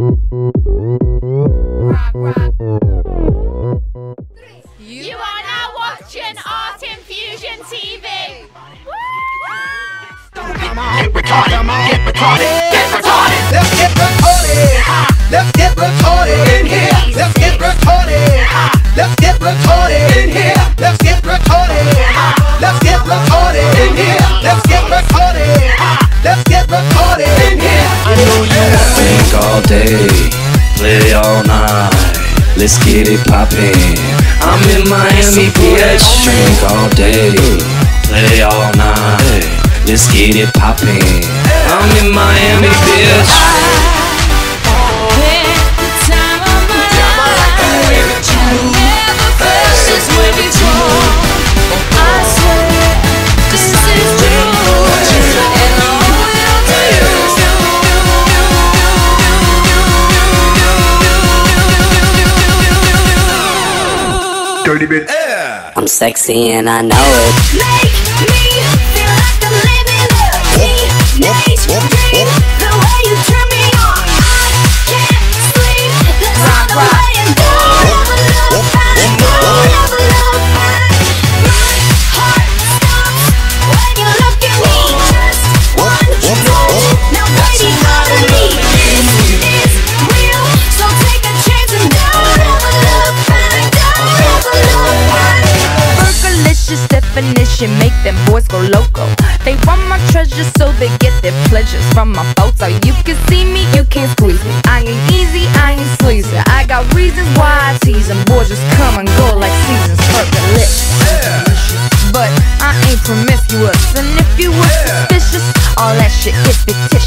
You are now watching Art Infusion TV. Get retarded, get retarded, get retarded. Let's get retarded. Let's get retarded in here. Let's get retarded. Let's get retarded in here. Let's get retarded. Let's get retarded in here. Let's get retarded. Let's get retarded in here. I know you wanna think all day, play all night. Let's get it poppin'. I'm in Miami, bitch. Drink all day, play all night. Let's get it poppin'. I'm in Miami, bitch. Dirty bitch. I'm sexy and I know it. Make me feel like I'm living a teenage dream. The way you turn me on, I can't sleep. Let's run away and go. Never look back, never look back. My heart stops when you look at me. Just one touch, now baby, follow me. This is real, so take a chance and don't ever look back. Don't ever look back. Fergalicious definition, make them boys go loco. They want my treasures so they get their pleasures from my photo. You can see me, you can't squeeze me. I ain't easy, I ain't sleazy. I got reasons why I tease them. Boys just come and go like seasons. Fergalicious, but I ain't promiscuous. And if you were suspicious, all that shit is fictitious.